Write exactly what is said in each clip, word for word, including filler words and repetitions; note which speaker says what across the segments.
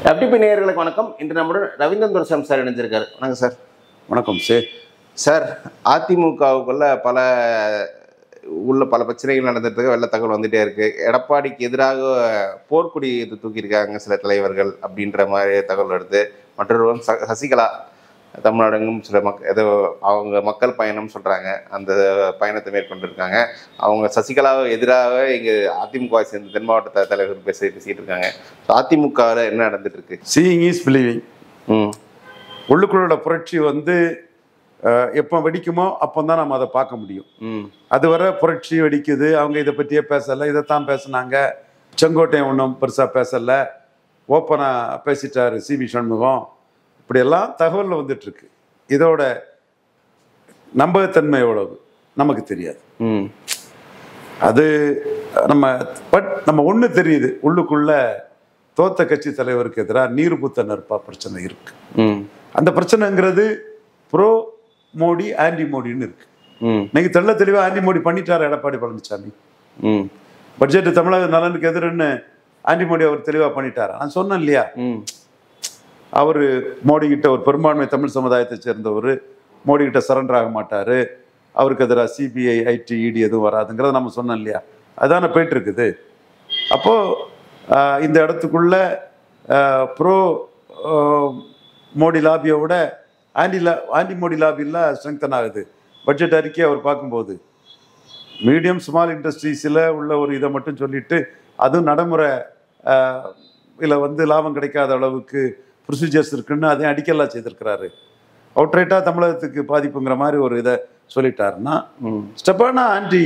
Speaker 1: FTP நேயர்களுக்கு வணக்கம். இன்று நம்முடன் ரவீந்திரன் துரைசாமி சார் இணைஞ்சிருக்காரு. வணக்கம் சார்.
Speaker 2: வணக்கம் சார்.
Speaker 1: சார், அதிமுகவுக்குள்ள பல உள்ள பல பிரச்சனைகள் நடந்துட்டு வெள்ள தகவல் வந்துட்டே இருக்கு. எடப்பாடிக்கு எதிராக போர்க்குடி தூக்கியிருக்காங்க சில தலைவர்கள் அப்படின்ற மாதிரி தகவல் வருது. மற்றொரு சசிகலா தமிழ்நாடுங்கும் சில மக் ஏதோ அவங்க மக்கள் பயணம் சொல்கிறாங்க, அந்த பயணத்தை மேற்கொண்டிருக்காங்க. அவங்க சசிகலாவை எதிராக இங்கே அதிமுகவை சேர்ந்த தென் மாவட்ட தலைவர்கள் பேசி பேசிகிட்டு இருக்காங்க. ஸோ அதிமுகவில் என்ன நடந்துட்டு இருக்கு?
Speaker 2: Seeing is believing.
Speaker 1: ம்
Speaker 2: உள்ளுக்குள்ளோட புரட்சி வந்து எப்போ வெடிக்குமோ அப்போ தான் நம்ம அதை பார்க்க முடியும்.
Speaker 1: ம்
Speaker 2: அதுவரை புரட்சி வெடிக்குது, அவங்க இதை பற்றியே பேசலை, இதைத்தான் பேசுனாங்க. செங்கோட்டையன் ஒன்றும் பெருசாக பேசலை, ஓப்பனாக பேசிட்டார் சி வி சண்முகம், இப்படியெல்லாம் தகவல் வந்துட்டுருக்கு. இதோட நம்பகத்தன்மை எவ்வளவு நமக்கு தெரியாது.
Speaker 1: ம்
Speaker 2: அது நம்ம பட் நம்ம ஒன்று தெரியுது, உள்ளுக்குள்ள தோத்த கட்சி தலைவருக்கு எதிராக நீர் பூத்த நெருப்பா பிரச்சனை இருக்கு.
Speaker 1: ம்
Speaker 2: அந்த பிரச்சனைங்கிறது ப்ரோ மோடி ஆன்டி மோடின்னு இருக்கு.
Speaker 1: ம்
Speaker 2: இன்னைக்கு தெள்ள தெளிவாக ஆன்டி மோடி பண்ணிட்டார் எடப்பாடி பழனிசாமி.
Speaker 1: ம்
Speaker 2: பட்ஜெட் தமிழக நலனுக்கு எதிர்ன்னு ஆன்டி மோடி அவர் தெளிவாக பண்ணிட்டார். நான் சொன்னேன் இல்லையா,
Speaker 1: ம்
Speaker 2: அவர் மோடி கிட்ட ஒரு பெரும்பான்மை தமிழ் சமுதாயத்தை சேர்ந்தவர், மோடி கிட்ட சரண்டர் ஆக மாட்டார், அவருக்கு எதிராக சிபிஐ ஐடி இடி எதுவும் வராதுங்கிறத நம்ம சொன்னோம் இல்லையா. அதுதானே போயிட்டு இருக்குது. அப்போது இந்த இடத்துக்குள்ள ப்ரோ மோடி லாபியை விட ஆன்டி லா ஆன்டி மோடி லாபிலாம் ஸ்ட்ரெங்தன் ஆகுது. பட்ஜெட் அறிக்கையை அவர் பார்க்கும்போது மீடியம் ஸ்மால் இண்டஸ்ட்ரீஸில் உள்ள ஒரு இதை மட்டும் சொல்லிட்டு, அதுவும் நடைமுறை இல்லை வந்து லாபம் கிடைக்காத அளவுக்கு ப்ரொசீஜர்ஸ் இருக்குன்னு அதையும் அடிக்கலாம் செய்திருக்கிறாரு. அவுட்ரைட்டாக தமிழகத்துக்கு பாதிப்புங்கிற மாதிரி ஒரு இதை சொல்லிட்டாருன்னா ஸ்டெப்பானா ஆன்டி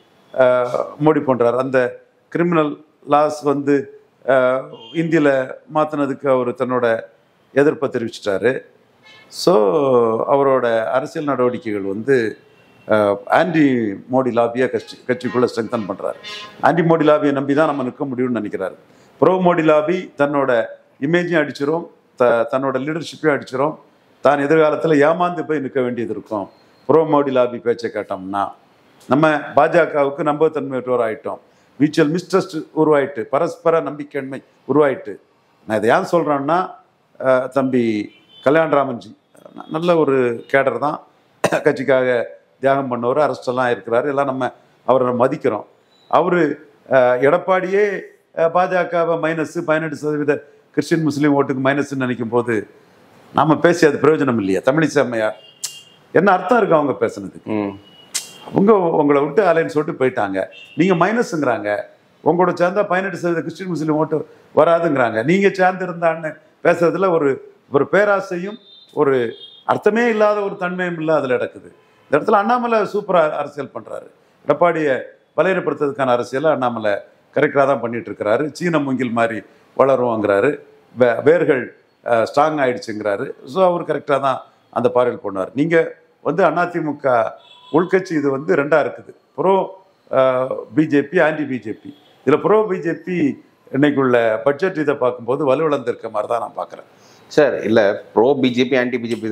Speaker 2: மோடி பண்ணுறாரு. அந்த கிரிமினல் லாஸ் வந்து இந்தியில் மாற்றினதுக்கு அவர் தன்னோட எதிர்ப்பை தெரிவிச்சிட்டாரு. ஸோ அவரோட அரசியல் நடவடிக்கைகள் வந்து ஆன்டி மோடி லாபியை கட்சி கட்சிக்குள்ளே ஸ்ட்ரெங்தன் பண்ணுறாரு. ஆன்டி மோடி லாபியை நம்பி தான் நம்ம நிற்க முடியும்னு நினைக்கிறாரு. ப்ரோ மோடி லாபி தன்னோட இமேஜையும் அடிச்சிடும், த தன்னோட லீடர்ஷிப்பையும் அடிச்சிடும், தான் எதிர்காலத்தில் ஏமாந்து போய் நிற்க வேண்டியது இருக்கும். ப்ரோ மோடி லாபி பேச்சை கேட்டோம்னா நம்ம பாஜகவுக்கு நம்பகத்தன்மையற்றோர் ஆகிட்டோம். மியூச்சுவல் மிஸ்ட்ரஸ்ட் உருவாயிட்டு, பரஸ்பர நம்பிக்கையின்மை உருவாயிட்டு. நான் இதை ஏன் சொல்கிறேன்னா, தம்பி கல்யாணராமன்ஜி நல்ல ஒரு கேடர் தான், கட்சிக்காக தியாகம் பண்ணவர், அரசெல்லாம் இருக்கிறாரு, எல்லாம் நம்ம அவரை மதிக்கிறோம். அவர் எடப்பாடியே பாஜகவை மைனஸ் பதினெட்டு சதவீத கிறிஸ்டின் முஸ்லீம் ஓட்டுக்கு மைனஸ்ன்னு நினைக்கும் போது நம்ம பேசி அது பிரயோஜனம் இல்லையா? தமிழிசை அம்மையார் என்ன அர்த்தம் இருக்கு அவங்க பேசுனதுக்கு? அவங்க உங்களை விட்டு அலைன்னு சொல்லிட்டு போயிட்டாங்க, நீங்கள் மைனஸுங்கிறாங்க. உங்களோட சேர்ந்தா பதினெட்டு சதவீத கிறிஸ்டின் முஸ்லீம் ஓட்டு வராதுங்கிறாங்க. நீங்கள் சேர்ந்து இருந்தான்னு பேசுறதுல ஒரு ஒரு பேராசையும் ஒரு அர்த்தமே இல்லாத ஒரு தன்மையும் இல்லை அதில் நடக்குது. இந்த இடத்துல அண்ணாமலை சூப்பராக அரசியல் பண்ணுறாரு. எடப்பாடியை பலையப்படுத்துறதுக்கான அரசியலை அண்ணாமலை கரெக்டாக தான் பண்ணிட்டு இருக்கிறாரு. சீன மூங்கில் மாதிரி வளருவாங்கிறாரு, வே வேர்கள் ஸ்ட்ராங் ஆகிடுச்சுங்கிறாரு. ஸோ அவர் கரெக்டாக தான் அந்த பார்வையில் பண்ணுவார். நீங்கள் வந்து அதிமுக உள்கட்சி இது வந்து ரெண்டாக இருக்குது, ப்ரோ பிஜேபி ஆன்டி பிஜேபி. இதில் ப்ரோ பிஜேபி இன்னைக்குள்ள பட்ஜெட் இதை பார்க்கும்போது வலுவிழந்திருக்க மாதிரி தான் நான் பார்க்குறேன்
Speaker 1: சார். இல்லை, ப்ரோ பிஜேபி ஆன்டி பிஜேபி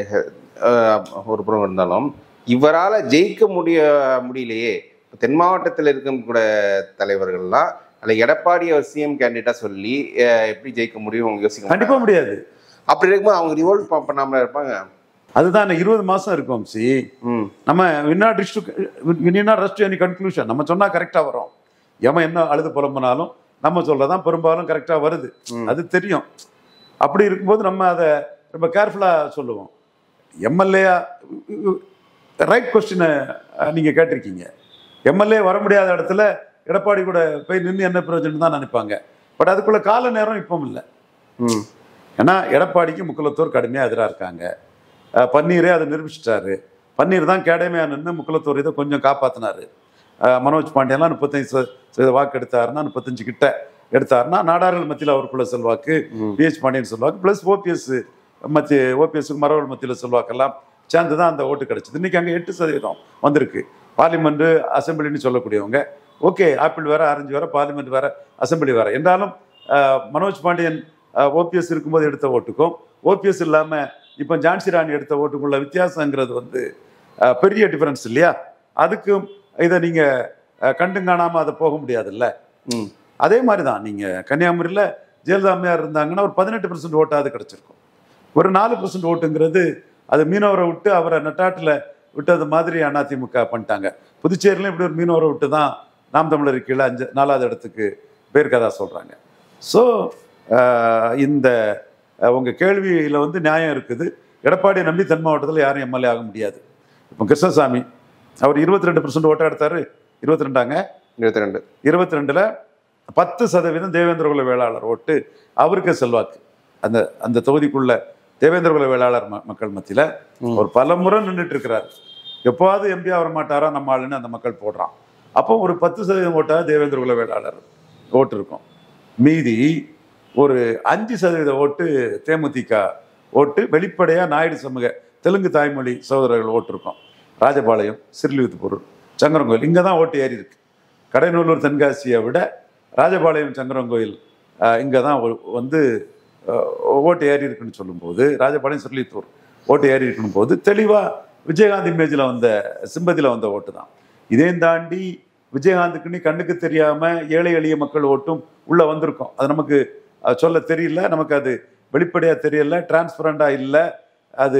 Speaker 1: ஒரு புறம் இருந்தாலும் இவரால் ஜெயிக்க முடிய முடியலையே. தென் மாவட்டத்தில் இருக்கக்கூட தலைவர்கள்லாம் அதில் எடப்பாடியை சிஎம் கேண்டிடேட்டாக சொல்லி எப்படி ஜெயிக்க முடியும் யோசிக்க
Speaker 2: கண்டிப்பாக முடியாது.
Speaker 1: அப்படி இருக்கும்போது அவங்க ரிவோல்ட் பண்ணாமல் இருப்பாங்க.
Speaker 2: அதுதான் இருபது மாதம் இருக்கும் சி. நம்ம we cannot reach we cannot rush any conclusion நம்ம சொன்னால் கரெக்டாக வரும். எவன் என்ன அழுது புலம்புனாலும் நம்ம சொல்கிறதான் பெரும்பாலும் கரெக்டாக வருது, அது தெரியும். அப்படி இருக்கும்போது நம்ம அதை ரொம்ப கேர்ஃபுல்லாக சொல்லுவோம். எம்எல்ஏயா ரைட் கொஸ்டினை நீங்கள் கேட்டிருக்கீங்க. எம்எல்ஏ வர முடியாத இடத்துல எடப்பாடி கூட போய் நின்று என்ன பிரயோஜனம் தான் நினைப்பாங்க. பட் அதுக்குள்ள கால நேரம் இப்பவும் இல்லை. ஏன்னா எடப்பாடிக்கு முக்குலத்தோர் கடுமையாக எதிராக இருக்காங்க. பன்னீரே அதை நிரூபிச்சிட்டாரு. பன்னீர் தான் கேடமையாக நின்று முக்குலத்தோர் இதை கொஞ்சம் காப்பாற்றினாரு. மனோஜ் பாண்டியெல்லாம் முப்பத்தஞ்சு சதவீத வாக்கு எடுத்தாருன்னா, முப்பத்தஞ்சு கிட்ட எடுத்தாருன்னா நாடார்கள் மத்தியில் அவருக்குள்ள செல்வாக்கு, பிஹெச் பாண்டியன் செல்வாக்கு ப்ளஸ் ஓபிஎஸ் மத்திய ஓபிஎஸ்க்கு மரவல் மத்தியில் செல்வாக்கெல்லாம் சேர்ந்து தான் அந்த ஓட்டு கிடைச்சிது. இன்றைக்கி அங்கே எட்டு சதவீதம் வந்திருக்கு. பார்லிமெண்ட்டு அசம்பிளின்னு சொல்லக்கூடியவங்க ஓகே, ஆப்பிள் வேற ஆரஞ்சு வேற, பார்லிமெண்ட் வேற, அசம்பிளி வேற. என்றாலும் மனோஜ் பாண்டியன் ஓபிஎஸ் இருக்கும்போது எடுத்த ஓட்டுக்கும் ஓபிஎஸ் இல்லாமல் இப்போ ஜான்சி ராணி எடுத்த ஓட்டுக்குள்ள வித்தியாசங்கிறது வந்து பெரிய டிஃபரன்ஸ் இல்லையா? அதுக்கும் இதை நீங்கள் கண்டு காணாமல் அதை போக முடியாதுல்ல. அதே மாதிரி தான் நீங்கள் கன்னியாகுமரியில் ஜெயலலிதா அம்மையார் இருந்தாங்கன்னா ஒரு பதினெட்டு பர்சன்ட் ஓட்டாவது கிடைச்சிருக்கும். ஒரு நாலு பர்சன்ட் ஓட்டுங்கிறது அது மீனவரை விட்டு அவரை நட்டாட்டில் விட்டது மாதிரி அதிமுக பண்ணிட்டாங்க. புதுச்சேரியிலும் இப்படி ஒரு மீனவரை விட்டு தான் நாம் தமிழர் கீழே அஞ்சு நாலாவது இடத்துக்கு பேர்கதா சொல்கிறாங்க. ஸோ இந்த உங்கள் கேள்வியில் வந்து நியாயம் இருக்குது. எடப்பாடியை நம்பி தென் மாவட்டத்தில் யாரும் எம்எல்ஏ ஆக முடியாது. இப்போ கிருஷ்ணசாமி அவர் இருபத்தி ரெண்டு பர்சன்ட் ஓட்டை எடுத்தாரு. இருபத்தி ரெண்டாங்க
Speaker 1: இருபத்தி ரெண்டு இருபத்தி
Speaker 2: ரெண்டுல பத்து சதவீதம் தேவேந்திர குல வேளாளர் ஓட்டு அவருக்கு செல்வாக்கு. அந்த அந்த தொகுதிக்குள்ள தேவேந்திர குல வேளாளர் மக்கள் மத்தியில் ஒரு பல முறை நின்றுட்டு இருக்கிறார். எப்போவாவது எம்பி ஆக மாட்டாரா நம்ம ஆளுன்னு அந்த மக்கள் போடுறான். அப்போ ஒரு பத்து சதவீதம் ஓட்டாக தேவேந்திர குல வேளாளர் ஓட்டு இருக்கும். மீதி ஒரு அஞ்சு சதவீத ஓட்டு தேமுதிக ஓட்டு வெளிப்படையாக நாயுடு சமூக தெலுங்கு தாய்மொழி சகோதரர்கள் ஓட்டு இருக்கும். ராஜபாளையம், சிறுலிவித்துப்பூர், சங்கரங்கோயில் இங்கே தான் ஓட்டு ஏறி இருக்கு. கடைநல்லூர், தென்காசியை விட ராஜபாளையம், சங்கரங்கோயில் இங்கே தான் வந்து ஓட்டு ஏறி இருக்குன்னு சொல்லும்போது, ராஜபாளையம், சிறுலிவித்தூர் ஓட்டு ஏறி இருக்குன்னு போது தெளிவாக விஜயகாந்த் இமேஜில் வந்த சிம்பதியில் வந்த ஓட்டு தான். இதையும் தாண்டி விஜயகாந்துக்குன்னு கண்ணுக்கு தெரியாமல் ஏழை எளிய மக்கள் ஓட்டும் உள்ளே வந்திருக்கும். அது நமக்கு சொல்ல தெரியல, நமக்கு அது வெளிப்படையாக தெரியல, டிரான்ஸ்பரண்டாக இல்லை. அது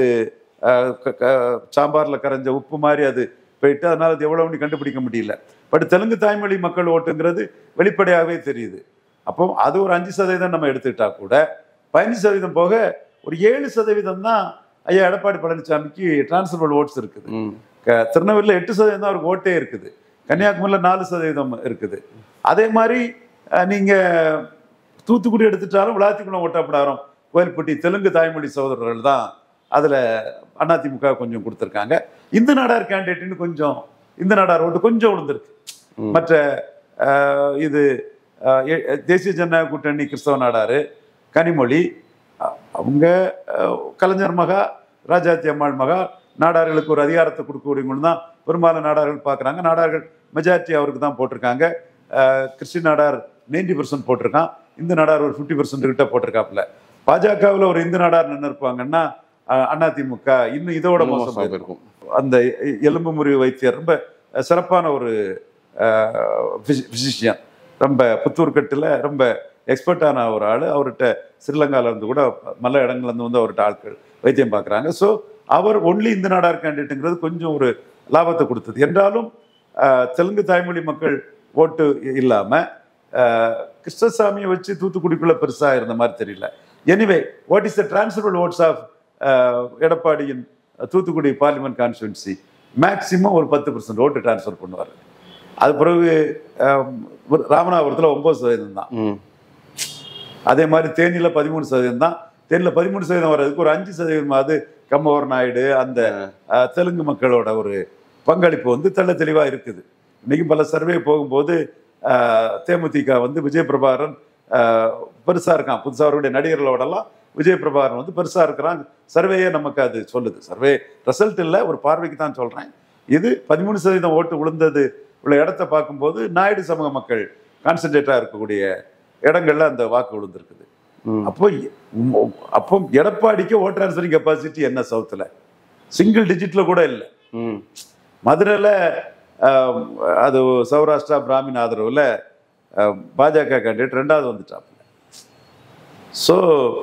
Speaker 2: சாம்பாரில் கரைஞ்ச உப்பு மாதிரி அது போயிட்டு அதனால் அது எவ்வளோன்னு கண்டுபிடிக்க முடியல. பட் தெலுங்கு தாய்மொழி மக்கள் ஓட்டுங்கிறது வெளிப்படையாகவே தெரியுது. அப்போ அது ஒரு அஞ்சு சதவீதம் நம்ம எடுத்துக்கிட்டா கூட பதினஞ்சு சதவீதம் போக ஒரு ஏழு சதவீதம் தான் ஐயா எடப்பாடி பழனிசாமிக்கு டிரான்ஸ்ஃபர் ஓட்ஸ் இருக்குது. திருநெல்வேலியில் எட்டு சதவீதம் அவருக்கு ஓட்டே இருக்குது. கன்னியாகுமரியில் நாலு சதவீதம் இருக்குது. அதே மாதிரி நீங்கள் தூத்துக்குடி எடுத்துட்டாலும் விளாத்திக்குளம் ஓட்டப்படாரம், கோயில்பட்டி தெலுங்கு தாய்மொழி சகோதரர்கள் தான் அதில் அதிமுக கொஞ்சம் கொடுத்துருக்காங்க. இந்து நாடார் கேண்டிடேட்னு கொஞ்சம் இந்து நாடார் ஓட்டு கொஞ்சம் விழுந்திருக்கு. மற்ற இது தேசிய ஜனநாயக கூட்டணி கிறிஸ்தவ நாடார், கனிமொழி, அவங்க கலைஞர் மகா, ராஜாத்தி அம்மாள் மகா, நாடார்களுக்கு ஒரு அதிகாரத்தை கொடுக்கக்கூடியவங்க தான் பெரும்பாலும் நாடார்கள் பார்க்குறாங்க. நாடார்கள் மெஜாரிட்டி அவருக்கு தான் போட்டிருக்காங்க. கிறிஸ்டின் நாடார் நைன்டி பர்சன்ட் போட்டிருக்கான். இந்து நாடார் ஒரு ஃபிஃப்டி பர்சன்ட் கிட்ட போட்டிருக்காப்புல. பாஜகவில் ஒரு இந்து நாடார் நின்று இருப்பாங்கன்னா அதிமுக இன்னும் இதோட மோசம் இருக்கும். அந்த எலும்பு முறிவு வைத்தியர் ரொம்ப சிறப்பான ஒரு பிசிஷியன், ரொம்ப புத்தூர்கட்டில் ரொம்ப எக்ஸ்பர்ட்டான ஒரு ஆள். அவர்கிட்ட ஸ்ரீலங்காவில் இருந்து கூட மல்ல இடங்கள்லேருந்து வந்து அவர்கிட்ட ஆட்கள் வைத்தியம் பார்க்குறாங்க. ஸோ அவர் ஒன்லி இந்த நாடார் கேண்டிடேட்டுங்கிறது கொஞ்சம் ஒரு லாபத்தை கொடுத்தது. என்றாலும் தெலுங்கு தாய்மொழி மக்கள் ஓட்டு இல்லாமல் கிருஷ்ணசாமியை வச்சு தூத்துக்குடிக்குள்ளே பெருசாக இருந்த மாதிரி தெரியல. Anyway, what is the transfer votes of எடப்பாடியின் தூத்துக்குடி பார்லிமெண்ட் கான்ஸ்டிடுவன்சி? மேக்சிமம் ஒரு பத்து பர்சன்ட் ஓட்டு டிரான்ஸ்ஃபர் பண்ணுவார். அது பிறகு ராமநாதபுரத்தில் ஒன்பது சதவீதம் தான். அதே மாதிரி தேனியில் பதிமூணு சதவீதம் தான். தேனியில் பதிமூணு சதவீதம் வர்றதுக்கு ஒரு அஞ்சு சதவீதமாவது கம்மவர் நாயுடு அந்த தெலுங்கு மக்களோட ஒரு பங்களிப்பு வந்து தெள்ள தெளிவாக இருக்குது. இன்னைக்கு பல சர்வே போகும்போது தேமுதிக வந்து விஜய் பிரபாகரன் பெருசாக இருக்கான். புதுசாக அவருடைய நடிகர்களோடலாம் விஜய் பிரபாகரன் வந்து பெருசாக இருக்கிறான். சர்வேயே நமக்கு அது சொல்லுது. சர்வே ரிசல்ட் இல்லை, ஒரு பார்வைக்கு தான் சொல்கிறேன். இது பதிமூணு சதவீதம் ஓட்டு விழுந்தது உள்ள இடத்த பார்க்கும்போது நாயுடு சமூக மக்கள் கான்சன்ட்ரேட்டாக இருக்கக்கூடிய இடங்கள்ல அந்த வாக்கு விழுந்திருக்குது. அப்போ அப்போ எடப்பாடிக்கு ஓட் டிரான்ஸ்ஃபரிங் கெப்பாசிட்டி என்ன சவுத்தில்? சிங்கிள் டிஜிட்ல கூட இல்லை. மதுரையில் அது சௌராஷ்டிரா பிராமின் ஆதரவில் பாஜக கேண்டிடேட் ரெண்டாவது வந்துட்டாப்புல. So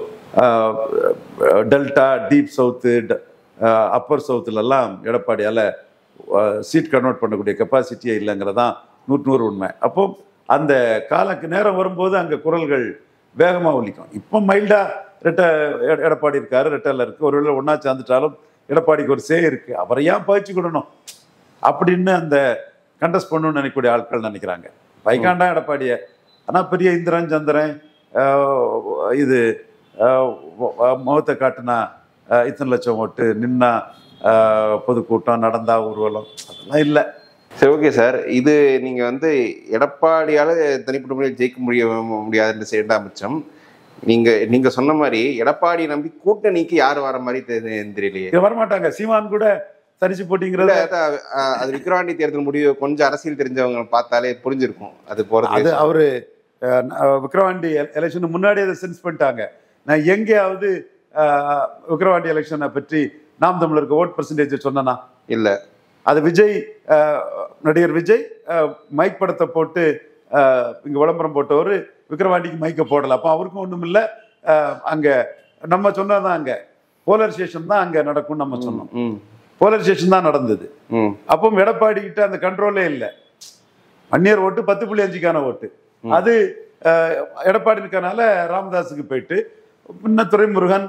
Speaker 2: delta, deep south, upper சவுத்துலலாம் எடப்பாடியால் சீட் கன்வெர்ட் பண்ணக்கூடிய கெப்பாசிட்டியே இல்லைங்கிறதான் நூற்று நூறு உண்மை. அப்போ அந்த காலக்கு நேரம் வரும்போது அங்கே குரல்கள் வேகமாக ஒலிக்கும். இப்போ மைல்டாக ரெட்டை எடப்பாடி இருக்காரு, ரெட்டையில் இருக்குது. ஒருவேளை ஒன்றா சேர்ந்துட்டாலும் எடப்பாடிக்கு ஒரு சே இருக்குது, அவரை ஏன் பயிற்சிக்கிடணும் அப்படின்னு அந்த கண்டஸ்ட் பண்ணணும்னு நினைக்கக்கூடிய ஆட்கள் நினைக்கிறாங்க. பைக்காண்டா எடப்பாடியை. ஆனால் பெரிய இந்திரன் சந்திரன் இது முகத்தை காட்டுனா இத்தனை லட்சம் ஓட்டு, நின்னா பொதுக்கூட்டம், நடந்தா ஊர்வலம், அதெல்லாம் இல்லை.
Speaker 1: சரி, ஓகே சார். இது நீங்கள் வந்து எடப்பாடியால் தனிப்பட்ட முறையில் ஜெயிக்க முடிய முடியாதுன்னு இரண்டாம் பட்சம். நீங்கள் நீங்கள் சொன்ன மாதிரி எடப்பாடி நம்பி கூட்டணிக்கு யார் வர மாதிரி தெரியலையே.
Speaker 2: வரமாட்டாங்க. சீமான் கூட தனிச்சு போட்டிங்கிறத
Speaker 1: அது விக்கிரவாண்டி தேர்தல் முடிவு கொஞ்சம் அரசியல் தெரிஞ்சவங்க பார்த்தாலே புரிஞ்சிருக்கும். அது போகிறது
Speaker 2: அது அவரு விக்கிரவாண்டி எலெக்ஷன் முன்னாடி அதை சென்ஸ் பண்ணிட்டாங்க. நான் எங்கேயாவது விக்கிரவாண்டி எலெக்ஷனை பற்றி நாம் தமிழருக்கு ஓட் பர்சன்டேஜ் சொன்னா
Speaker 1: இல்லை.
Speaker 2: அது விஜய், நடிகர் விஜய் மைக் படத்தை போட்டு இங்கே விளம்பரம் போட்டவர் விக்கிரவாண்டிக்கு மைக்க போடலை. அப்போ அவருக்கும் ஒன்றும் இல்லை. அங்கே நம்ம சொன்னதான் அங்கே போலரைசேஷன் தான் அங்கே நடக்கும்னு நம்ம சொன்னோம். போலரைசேஷன் தான் நடந்தது. அப்போ எடப்பாடி கிட்ட அந்த கண்ட்ரோலே இல்லை. வன்னியர் ஓட்டு பத்து புள்ளி அஞ்சுக்கான ஓட்டு அது எடப்பாடி இருக்கனால ராமதாஸுக்கு போயிட்டு, முன்ன துரைமுருகன்,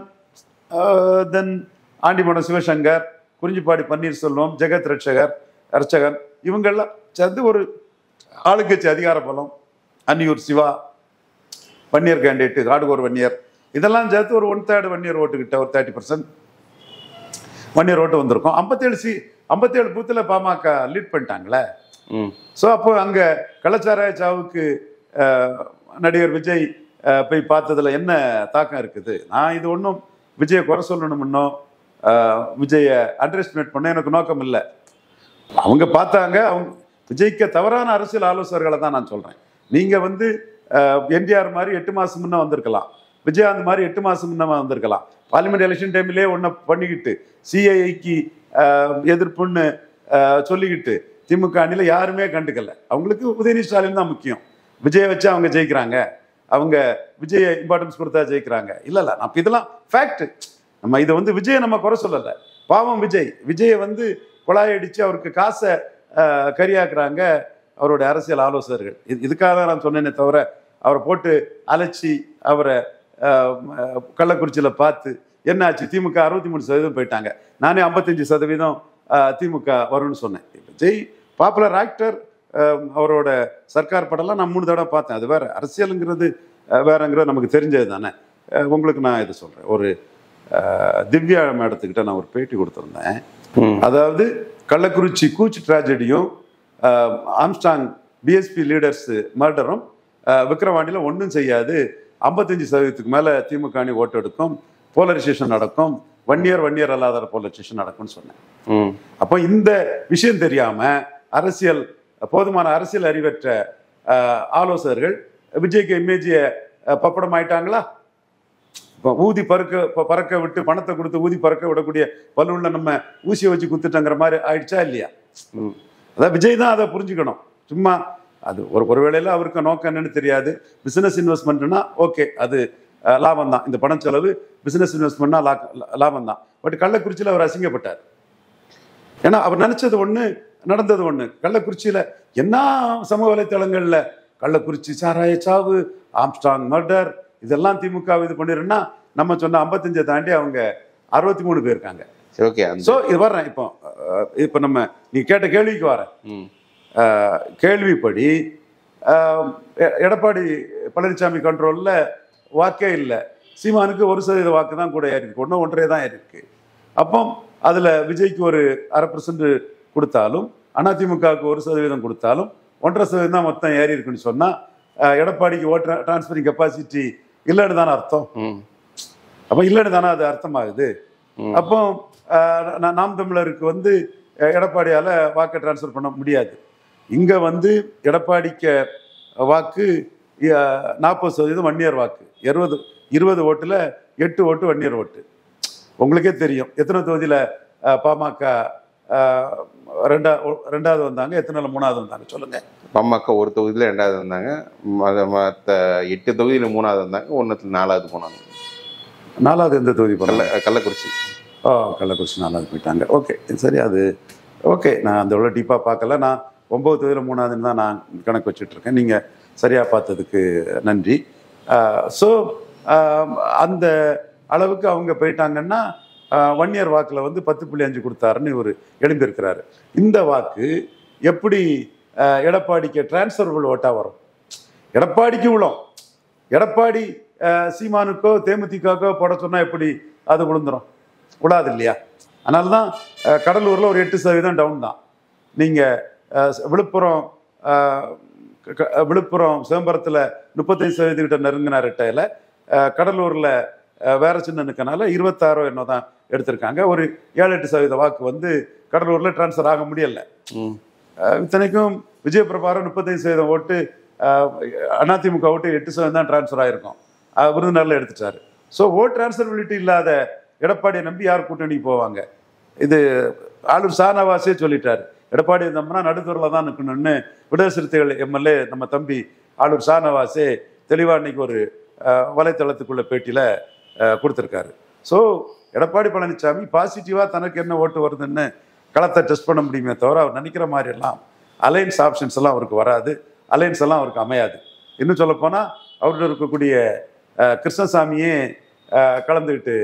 Speaker 2: தென் ஆண்டிமடம் சிவசங்கர், குறிஞ்சிப்பாடி பன்னீர்செல்வம், ஜெகத் ரட்சகர் ரட்சகன் இவங்கெல்லாம் சேர்ந்து ஒரு ஆளுங்கட்சி அதிகார பலம், அன்னியூர் சிவா வன்னியர் கேண்டிடேட்டு, காடுகோர் வன்னியர், இதெல்லாம் சேர்த்து ஒரு ஒன் தேர்டு வன்னியர் ஓட்டு கிட்ட ஒரு தேர்ட்டி பர்சன்ட் வன்னியர் ஓட்டு வந்திருக்கும். ஐம்பத்தேழு சி ஐம்பத்தேழு பூத்தில் பாமக லீட் பண்ணிட்டாங்களே. ஸோ அப்போ அங்கே கள்ளச்சாராய சாவுக்கு நடிகர் விஜய் போய் பார்த்ததுல என்ன தாக்கம் இருக்குது? நான் இது ஒன்றும் விஜயை குறை சொல்லணும்னோ விஜயை அண்டர் எஸ்டிமேட் பண்ண எனக்கு நோக்கம் இல்லை. அவங்க பார்த்தாங்க. அவங்க விஜய்க்கு தவறான அரசியல் ஆலோசகர்களை தான் நான் சொல்கிறேன். நீங்கள் வந்து என்டிஆர் மாதிரி எட்டு மாதம் முன்னே வந்திருக்கலாம், விஜயகாந்த் மாதிரி எட்டு மாதம் முன்னே வந்திருக்கலாம். பார்லிமெண்ட் எலெக்ஷன் டைம்லேயே ஒன்றை பண்ணிக்கிட்டு சிஐஐக்கு எதிர்ப்புன்னு சொல்லிக்கிட்டு திமுக அணியில் யாருமே கண்டுக்கல. அவங்களுக்கு உதயநிதி ஸ்டாலின் தான் முக்கியம். விஜயை வச்சு அவங்க ஜெயிக்கிறாங்க, அவங்க விஜயை இம்பார்ட்டன்ஸ் கொடுத்தா ஜெயிக்கிறாங்க. இல்லை இல்லை நான் இதெல்லாம் ஃபேக்ட். நம்ம இதை வந்து விஜயை நம்ம குறை சொல்லலை. பாவம் விஜய் விஜயை வந்து குழாய் அடித்து அவருக்கு காசை கரியாக்குறாங்க அவருடைய அரசியல் ஆலோசகர்கள். இது இதுக்காக தான் நான் சொன்னேனே தவிர அவரை போட்டு அழைச்சி அவரை கள்ளக்குறிச்சியில் பார்த்து என்ன ஆச்சு, திமுக அறுபத்தி மூணு சதவீதம் போயிட்டாங்க, நானே ஐம்பத்தஞ்சு சதவீதம் திமுக வரும்னு சொன்னேன். விஜய் பாப்புலர் ஆக்டர், அவரோட சர்க்கார் படம்லாம் நான் மூணு தடவை பார்த்தேன். அது வேற, அரசியலுங்கிறது வேறங்கிறது நமக்கு தெரிஞ்சது தானே. உங்களுக்கு நான் இது சொல்கிறேன். ஒரு திவ்யா மேடத்துக்கிட்ட நான் ஒரு பேட்டி கொடுத்துருந்தேன். அதாவது கள்ளக்குறிச்சி கூச் ட்ராஜடியும் ஆம்ஸ்டாங் பிஎஸ்பி லீடர்ஸ் மர்டரும் விக்கிரவாண்டியில் ஒன்றும் செய்யாது, ஐம்பத்தஞ்சு சதவீதத்துக்கு மேலே திமுக அணி ஓட்டு எடுக்கும், போலரைசேஷன் நடக்கும், ஒன் இயர் ஒன் இயர் அல்லாத போலரைசேஷன் நடக்கும்னு சொன்னேன். அப்போ இந்த விஷயம் தெரியாம அரசியல் போதுமான அரசியல் அறிவற்ற ஆலோசகர்கள் விஜய்க்கு இமேஜியை பப்படம் ஆயிட்டாங்களா? இப்போ ஊதி பறக்க பறக்க விட்டு பணத்தை கொடுத்து ஊதி பறக்க விடக்கூடிய பலூன்ல நம்ம ஊசியை வச்சு குத்துட்டங்கிற மாதிரி ஆயிடுச்சா இல்லையா? அதான் விஜய் தான் அதை புரிஞ்சுக்கணும். சும்மா அது ஒரு ஒரு வேளையில அவருக்கு நோக்கம் என்னன்னு தெரியாது. பிசினஸ் இன்வெஸ்ட்மெண்ட்னா ஓகே, அது லாபம் தான். இந்த பணம் செலவு பிசினஸ் இன்வெஸ்ட்மெண்ட்னா லாபம் தான். பட் கள்ளக்குறிச்சியில் அவர் அசிங்கப்பட்டார். ஏன்னா அவர் நினைச்சது ஒண்ணு, நடந்தது ஒண்ணு. கள்ளக்குறிச்சியில என்ன சமூக வலைத்தளங்கள்ல கள்ளக்குறிச்சி சாராய சாவு, ஆம்ஸ்டாங் மர்டர், இதெல்லாம் திமுக இது பண்ணிருன்னா நம்ம சொன்ன ஐம்பத்தஞ்சை தாண்டி அவங்க அறுபத்தி மூணு பேர் இருக்காங்க. ஸோ இது வர்றேன். இப்போ இப்போ நம்ம நீ கேட்ட கேள்விக்கு வரேன். கேள்விப்படி எடப்பாடி பழனிசாமி கண்ட்ரோல்ல வாக்கே இல்லை. சீமானுக்கு ஒரு சதவீத வாக்கு தான் கூட ஏறி இருக்கு, ஒன்று ஒன்றே தான் இருக்கு. அப்போ அதில் விஜய்க்கு ஒரு அரை பர்சன்ட் கொடுத்தாலும் அதிமுகவுக்கு ஒரு சதவீதம் கொடுத்தாலும் ஒன்றரை சதவீதம் தான் மொத்தம் ஏறி இருக்குன்னு சொன்னால் எடப்பாடிக்கு ஓட்டு டிரான்ஸ்பரிங் கெப்பாசிட்டி இல்லைன்னு தானே அர்த்தம். அப்போ இல்லைன்னு தானே அது அர்த்தமாகுது. அப்போ நாம் தமிழருக்கு வந்து எடப்பாடியால் வாக்கை டிரான்ஸ்ஃபர் பண்ண முடியாது. இங்கே வந்து எடப்பாடிக்கு வாக்கு நாற்பது சதவீதம் வன்னியர் வாக்கு, இருபது இருபது ஓட்டில் எட்டு ஓட்டு வன்னியர் ஓட்டு. உங்களுக்கே தெரியும் எத்தனை தொகுதியில் பாமக ரெண்டா ரெண்டாவது வந்தாங்க, எத்தனை மூணாவது வந்தாங்க சொல்லுங்க.
Speaker 1: பாமக ஒரு தொகுதியில் ரெண்டாவது வந்தாங்க, மற்ற எட்டு தொகுதியில் மூணாவது வந்தாங்க, ஒன்றுத்துல நாலாவது போனாங்க.
Speaker 2: நாலாவது எந்த தொகுதி போனாங்க?
Speaker 1: கள்ளக்குறிச்சி.
Speaker 2: ஓ, கள்ளக்குறிச்சி நாலாவது போயிட்டாங்க. ஓகே சரி, அது ஓகே. நான் அந்த எவ்வளோ டீப்பாக பார்க்கல. நான் ஒம்பது தொகுதியில் மூணாவதுன்னு தான் நான் கணக்கு வச்சுட்ருக்கேன். நீங்கள் சரியாக பார்த்ததுக்கு நன்றி. ஸோ அந்த அளவுக்கு அவங்க போயிட்டாங்கன்னா ஒன் இயர் வாக்கில் வந்து பத்து புள்ளி அஞ்சு கொடுத்தாருன்னு ஒரு எழும்பியிருக்கிறாரு. இந்த வாக்கு எப்படி எடப்பாடிக்கு டிரான்ஸ்ஃபரபிள் ஓட்டாக வரும்? எடப்பாடிக்கு விழும். எடப்பாடி சீமானுக்கோ தேமுதிகக்கோ போட சொன்னால் எப்படி அது விழுந்துடும்? விடாது இல்லையா? அதனால தான் கடலூரில் ஒரு எட்டு சதவீதம் டவுன் தான். நீங்கள் விழுப்புரம் விழுப்புரம் சிதம்பரத்தில் முப்பத்தஞ்சு சதவீதக்கிட்ட நெருங்கினார் ரெட்டையில், கடலூரில் வேற சின்ன நிற்கனால இருபத்தாறோ என்ன தான் எடுத்திருக்காங்க. ஒரு ஏழு எட்டு சதவீத வாக்கு வந்து கடலூரில் டிரான்ஸ்ஃபர் ஆக முடியலை. இத்தனைக்கும் விஜயபிரபாரம் முப்பத்தஞ்சு சதவீதம் ஓட்டு, அதிமுக ஓட்டு எட்டு சதவீதம் தான் டிரான்ஸ்ஃபர் ஆகிருக்கும், விருதுநகரில் எடுத்துட்டாரு. ஸோ ஓட் டிரான்ஸ்ஃபரபிலிட்டி இல்லாத எடப்பாடியை நம்பி யார் கூட்டணிக்கு போவாங்க? இது ஆளுநர் ஷானவாஸே சொல்லிட்டாரு, எடப்பாடி இருந்தோம்னா நடுத்தூரில் தான் நிற்கணும்னு. விடுதலை சிறுத்தைகள் எம்எல்ஏ நம்ம தம்பி ஆளுநர் ஷானவாஸே தெளிவாக இன்னைக்கு ஒரு வலைத்தளத்துக்குள்ள பேட்டியில் கொடுத்துருக்காரு. ஸோ எடப்பாடி பழனிசாமி பாசிட்டிவாக தனக்கு என்ன ஓட்டு வருதுன்னு களத்தை டெஸ்ட் பண்ண முடியுமே தவிர அவர் நினைக்கிற மாதிரி எல்லாம் அலைன்ஸ் ஆப்ஷன்ஸ் எல்லாம் அவருக்கு வராது, அலைன்ஸ் எல்லாம் அவருக்கு அமையாது. இன்னும் சொல்லப்போனால் அவர்கிட்ட இருக்கக்கூடிய கிருஷ்ணசாமியே கலந்துக்கிட்டு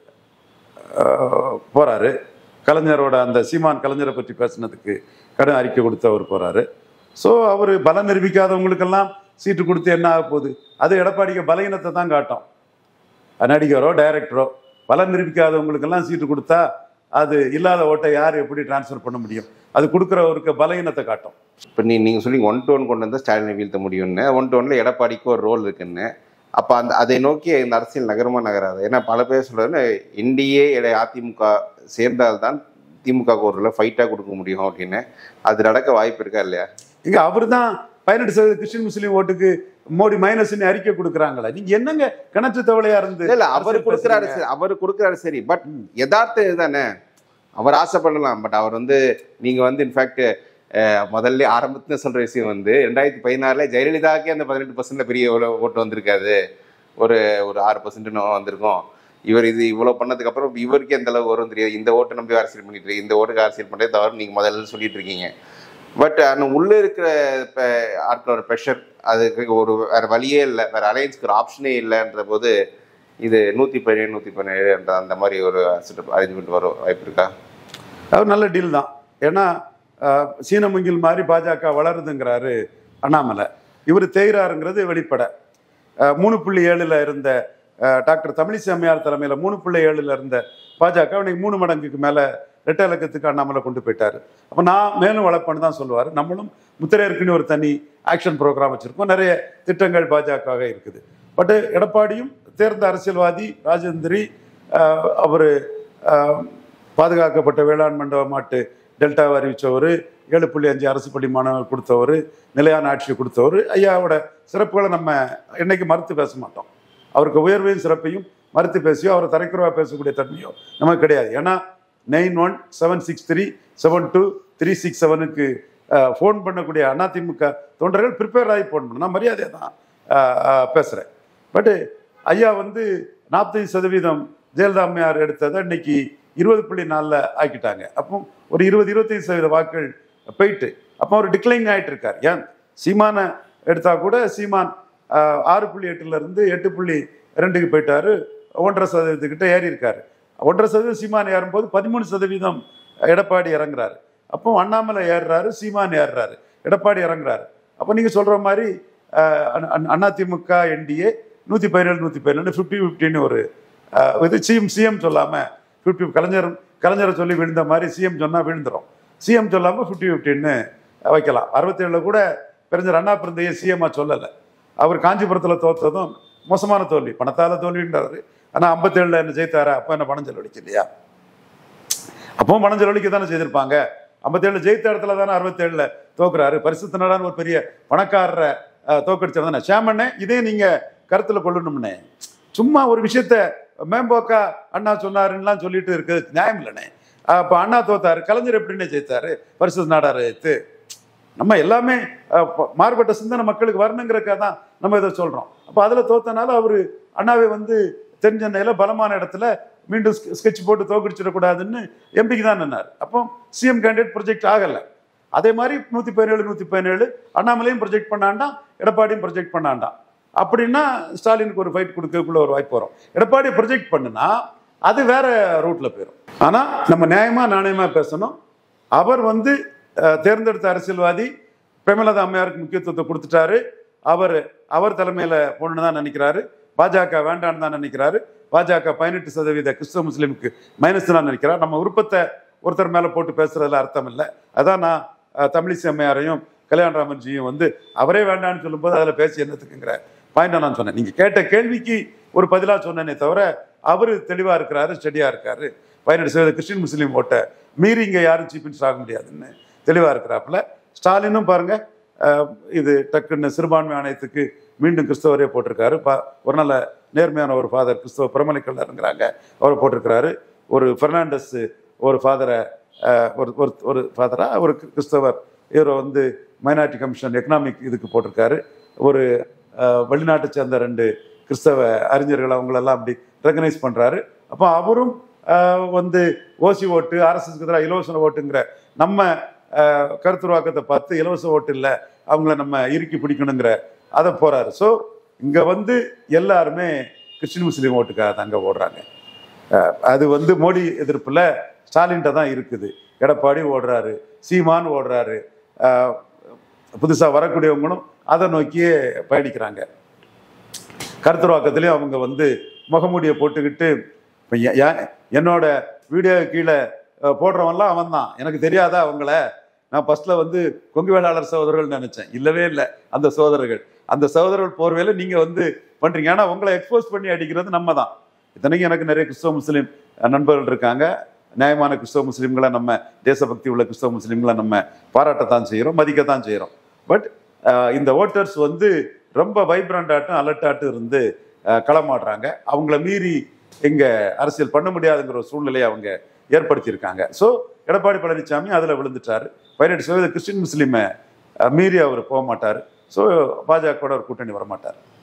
Speaker 2: போகிறாரு. கலைஞரோட அந்த சீமான் கலைஞரை பற்றி பேசினதுக்கு கடும் அறிக்கை கொடுத்து அவர் போகிறாரு. ஸோ அவர் பலம் நிரூபிக்காதவங்களுக்கெல்லாம் சீட்டு கொடுத்து என்ன ஆக போகுது? அது எடப்பாடிக்கு பலகீனத்தை தான் காட்டும். நடிகரோ டைரக்டரோ பலம் நிரூபிக்காதவங்களுக்கெல்லாம் சீட்டு கொடுத்தா அது இல்லாத ஓட்டை யார் எப்படி டிரான்ஸ்ஃபர் பண்ண முடியும்? அது கொடுக்குறவருக்கு பலகீனத்தை காட்டும்.
Speaker 1: இப்போ நீ நீங்கள் சொல்லி ஒன் டு ஒன் கொண்டு வந்தால் ஸ்டாலினை வீழ்த்த முடியும்னு, ஒன் டு ஒன்ல எடப்பாடிக்கு ஒரு ரோல் இருக்குன்னு. அப்போ அந்த அதை நோக்கி இந்த அரசியல் நகரமா நகராது. ஏன்னா பல பேர் சொல்றது என்டிஏ அதிமுக சேர்ந்தால்தான் திமுக ஒரு ஃபைட்டாக கொடுக்க முடியும் அப்படின்னு. அது நடக்க வாய்ப்பு இருக்கா இல்லையா?
Speaker 2: இங்கே அவர் தான் பதினெட்டு சதவீத கிறிஸ்டின் முஸ்லீம் ஓட்டுக்கு மோடி மைனஸ்ன்னு அறிக்கை கொடுக்குறாங்களா? நீங்க என்னங்க கிணற்று தவளையா இருந்து?
Speaker 1: இல்ல அவர் கொடுக்குறாரு சரி, அவர் கொடுக்குறாரு சரி, பட் யதார்த்தம் இதுதானே. அவர் ஆசைப்படலாம், பட் அவர் வந்து நீங்க வந்து இன்ஃபேக்ட் முதல்ல ஆரம்பத்துல சொல்ற விஷயம் வந்து ரெண்டாயிரத்தி பதினாறுல ஜெயலலிதாக்கே அந்த பதினெட்டு பர்சன்ட்ல பெரிய ஓட்டு வந்திருக்காது, ஒரு ஒரு ஆறு பர்சன்ட் வந்திருக்கும். இவர் இது இவ்வளவு பண்ணதுக்கு அப்புறம் இவருக்கு எந்த அளவுக்கு வரும் தெரியாது. இந்த ஓட்டை நம்பி அரசியல் பண்ணிட்டு இருக்கு, இந்த ஓட்டுக்கு அரசியல் பண்றதே தவிர நீங்க முதல்ல சொல்லிட்டு இருக்கீங்க. பட் அந்த உள்ளே இருக்கிற ஆட்களோட ப்ரெஷர், அதுக்கு ஒரு வேற வழியே இல்லை, வேற அலையன்ஸ்க்கு ஒரு ஆப்ஷனே இல்லைன்ற போது இது நூற்றி பதினேழு நூற்றி பதினேழு என்ற அந்த மாதிரி ஒரு அரேஞ்ச்மெண்ட் வரும் வாய்ப்பு இருக்கா?
Speaker 2: அது நல்ல டீல் தான். ஏன்னா சீன முங்கில் மாதிரி பாஜக வளருதுங்கிறாரு அண்ணாமலை, இவர் தேய்கிறாருங்கிறது வெளிப்பட. மூணு புள்ளி ஏழுல இருந்த டாக்டர் தமிழிசை அம்மையார் தலைமையில் மூணு புள்ளி ஏழுல இருந்த பாஜக இன்னைக்கு மூணு மடங்குக்கு மேலே ரெட்டை இலக்கத்துக்கு அண்ணாமலை கொண்டு போயிட்டாரு. அப்போ நான் மேலும் வளர்ப்பேன்னு தான் சொல்லுவார். நம்மளும் முத்திரையருக்குன்னு ஒரு தனி ஆக்ஷன் ப்ரோக்ராம் வச்சுருக்கோம், நிறைய திட்டங்கள் பாஜக இருக்குது. பட்டு எடப்பாடியும் தேர்ந்த அரசியல்வாதி, ராஜேந்திரி, அவர் பாதுகாக்கப்பட்ட வேளாண் மண்டப மாட்டு டெல்டாவை அறிவித்தவர், ஏழு புள்ளி அஞ்சு அரசு பள்ளி மாணவர் கொடுத்தவர், நிலையான ஆட்சியை கொடுத்தவர். ஐயாவோட சிறப்புகளை நம்ம என்னைக்கு மறுத்து பேச மாட்டோம். அவருக்கு உயர்வையும் சிறப்பையும் மறுத்து பேசியோ அவரை தரைக்குறவா பேசக்கூடிய தன்மையோ நமக்கு கிடையாது. ஏன்னா nine one seven six three seven two three six செவனுக்கு ஃபோன் பண்ணக்கூடிய அதிமுக தொண்டர்கள் ப்ரிப்பேர் ஆகி ஃபோன் பண்ண நான் மரியாதையை தான் பேசுகிறேன். பட்டு ஐயா வந்து நாற்பத்தஞ்சு சதவீதம் ஜெயலலிதா அம்மையார் எடுத்ததை இன்னைக்கு இருபது புள்ளி நாலில் ஆக்கிட்டாங்க. அப்போ ஒரு இருபது இருபத்தஞ்சு சதவீத வாக்குகள் போயிட்டு அப்போ அவர் டிக்ளைன் ஆகிட்டு இருக்கார். ஏன் சீமானை எடுத்தால் கூட சீமான் ஆறு புள்ளி எட்டுல இருந்து எட்டு புள்ளி ரெண்டுக்கு போயிட்டாரு, ஒன்றரை சதவீதத்துக்கிட்ட ஏறி இருக்காரு. ஒன்றரை சதவீதம் சீமான் ஏறும்போது பதிமூணு சதவீதம் எடப்பாடி இறங்குறாரு. அப்போ அண்ணாமலை ஏறுறாரு, சீமான் ஏறுறாரு, எடப்பாடி இறங்குறாரு. அப்போ நீங்கள் சொல்கிற மாதிரி அதிமுக என்டிஏ நூற்றி பதினேழு நூற்றி பதினேழு ஃபிஃப்டி ஃபிஃப்டின்னு ஒரு இது சிஎம் சிஎம் சொல்லாமல் ஃபிஃப்டி கலைஞர் கலைஞரை சொல்லி விழுந்த மாதிரி சிஎம் சொன்னால் விழுந்துடும், சிஎம் சொல்லாமல் ஃபிஃப்டி ஃபிஃப்டின்னு வைக்கலாம். அறுபத்தேழில் கூட பெருஞ்சர் அண்ணா பிறந்தையே சிஎம்மாக சொல்லலை. அவர் காஞ்சிபுரத்தில் தோற்றதும் மோசமான தோல்வி, பணத்தால் தோல்வின்றாரு. ஆனால் ஐம்பத்தேழில் என்ன ஜெயித்தாரா? அப்போ என்ன பணம் செலவழிக்க இல்லையா? அப்பவும் பணம் செலவழிக்க தானே செய்திருப்பாங்க. ஐம்பத்தேழு ஜெயித்த இடத்துல தானே அறுபத்தேழில் தோக்குறாரு. பரிசுத்த நாடான்னு ஒரு பெரிய பணக்காரரை தோக்கடிச்சவர் தானே. ஷாமண்ணே, இதே நீங்கள் கருத்தில் கொள்ளணும்னே. சும்மா ஒரு விஷயத்த மேம்போக்கா அண்ணா சொன்னாருன்னெலாம் சொல்லிட்டு இருக்குது நியாயம் இல்லைண்ணே. அப்போ அண்ணா தோத்தாரு, கலைஞர் எப்படின்னு ஜெயித்தாரு? பரிசுத்த நாடாரை எடுத்து நம்ம எல்லாமே மாறுபட்ட சிந்தனை மக்களுக்கு வரணுங்கிறக்காக தான் நம்ம இதை சொல்கிறோம். அப்போ அதில் தோத்தனால அவர் அண்ணாவை வந்து தென் சென்னையில் பலமான இடத்துல மீண்டும் ஸ்கெட்ச் போட்டு தோக்கடிச்சிடக்கூடாதுன்னு எம்பிக்கு தான் நின்னார். அப்போ சிஎம் கேண்டிடேட் ப்ரொஜெக்ட் ஆகலை. அதே மாதிரி நூற்றி பதினேழு நூற்றி பதினேழு அண்ணாமலையும் ப்ரொஜெக்ட் பண்ணாண்டாம், எடப்பாடியும் ப்ரொஜெக்ட் பண்ணாண்டாம். அப்படின்னா ஸ்டாலினுக்கு ஒரு ஃபைட் கொடுக்கக்குள்ள ஒரு வாய்ப்பு வரும். எடப்பாடி ப்ரொஜெக்ட் பண்ணுனா அது வேற ரூட்ல போயிடும். ஆனால் நம்ம நியாயமாக நாணயமாக பேசணும். அவர் வந்து தேர்ந்தெடுத்த அரசியல்வாதி பிரேமலதா அம்மையாருக்கு முக்கியத்துவத்தை கொடுத்துட்டாரு. அவர் அவர் தலைமையில் போன்னு தான் நினைக்கிறாரு. பாஜக வேண்டான்னு தான் நினைக்கிறாரு. பாஜக பதினெட்டு சதவீத கிறிஸ்தவ முஸ்லீமுக்கு மைனஸ் தான் நினைக்கிறார். நம்ம விருப்பத்தை ஒருத்தர் மேலே போட்டு பேசுறதுல அர்த்தம் இல்லை. அதான் நான் தமிழிசை அம்மையாரையும் கல்யாணராமன்ஜியும் வந்து அவரே வேண்டான்னு சொல்லும்போது அதில் பேசி என்னத்துக்குங்கிற பாயிண்டை நான் சொன்னேன். நீங்கள் கேட்ட கேள்விக்கு ஒரு பதிலாக சொன்னேனே தவிர அவர் தெளிவாக இருக்கிறாரு, ஸ்டடியாக இருக்காரு. பதினெட்டு சதவீத கிறிஸ்டின் முஸ்லீம் ஓட்டை மீறி இங்கே யாரும் சீஃப் மினிஸ்டர் ஆக முடியாதுன்னு தெளிவாக இருக்கிறாப்புல. ஸ்டாலினும் பாருங்க, இது டக்குன்னு சிறுபான்மை ஆணையத்துக்கு மீண்டும் கிறிஸ்தவரே போட்டிருக்காரு. பா ஒரு நல்ல நேர்மையான ஒரு ஃபாதர், கிறிஸ்தவ பிரமலைக்கல்லருங்கிறாங்க, அவரை போட்டிருக்கிறாரு. ஒரு பெர்னாண்டஸ் ஒரு ஃபாதரை ஒரு ஒரு ஃபாதரா ஒரு கிறிஸ்தவர் இவரை வந்து மைனாரிட்டி கமிஷன் எக்கனாமிக் இதுக்கு போட்டிருக்காரு. ஒரு வெளிநாட்டை சேர்ந்த ரெண்டு கிறிஸ்தவ அறிஞர்கள் அவங்களெல்லாம் அப்படி ரெகனைஸ் பண்ணுறாரு. அப்போ அவரும் வந்து ஓசி ஓட்டு, ஆர்எஸ்எஸ்க்கு எதிராக இலவச ஓட்டுங்கிற நம்ம கருத்துருவாக்கத்தை பார்த்து இலவச ஓட்டு இல்லை, அவங்கள நம்ம இறுக்கி பிடிக்கணுங்கிற அதை போகிறாரு. ஸோ இங்கே வந்து எல்லாருமே கிறிஸ்டின் முஸ்லீம் ஓட்டுக்காக தாங்க ஓடுறாங்க. அது வந்து மோடி எதிர்ப்பில் ஸ்டாலின்கிட்ட தான் இருக்குது. எடப்பாடி ஓடுறாரு, சீமான் ஓடுறாரு, புதுசாக வரக்கூடியவங்களும் அதை நோக்கியே பயணிக்கிறாங்க. கருத்துருவாக்கத்துலேயும் அவங்க வந்து முகமூடியை போட்டுக்கிட்டு இப்போ என்னோட வீடியோ கீழே போடுறவன்லாம் அவன் தான், எனக்கு தெரியாதா அவங்கள, நான் ஃபர்ஸ்ட்ல வந்து கொங்கு வேளாளர் சகோதரர்கள் நினைச்சேன், இல்லவே இல்லை அந்த சகோதரர்கள். அந்த சகோதரர்கள் போர்வேல நீங்க வந்து பண்றீங்க, ஆனா உங்களை எக்ஸ்போஸ் பண்ணி அடிக்கிறது நம்ம தான். இத்தனைக்கும் எனக்கு நிறைய கிறிஸ்தவ முஸ்லீம் நண்பர்கள் இருக்காங்க. நியாயமான கிறிஸ்தவ முஸ்லீம்களை, நம்ம தேசபக்தி உள்ள கிறிஸ்தவ முஸ்லீம்களை நம்ம பாராட்டத்தான் செய்கிறோம், மதிக்கத்தான் செய்கிறோம். பட் இந்த ஓட்டர்ஸ் வந்து ரொம்ப வைப்ரண்டாட்டும் அலர்ட்டாட்டும் இருந்து களமாடுறாங்க. அவங்கள மீறி இங்க அரசியல் பண்ண முடியாதுங்கிற ஒரு சூழ்நிலையை அவங்க ஏற்படுத்தியிருக்காங்க. ஸோ எடப்பாடி பழனிசாமி அதில் விழுந்துட்டாரு. பதினெட்டு சதவீத கிறிஸ்டின் முஸ்லீமை மீறி அவர் போக மாட்டார். ஸோ பாஜகவோட ஒரு கூட்டணி வரமாட்டார்.